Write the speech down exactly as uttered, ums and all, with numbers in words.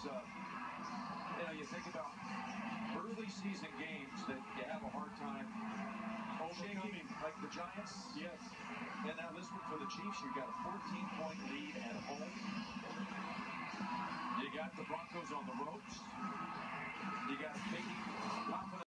uh, you know, you think about early season games that you have a hard time overcoming, like the Giants. Yes. And now this one for the Chiefs, you got a fourteen point lead at home. You got the Broncos on the ropes. You got Mickey confident.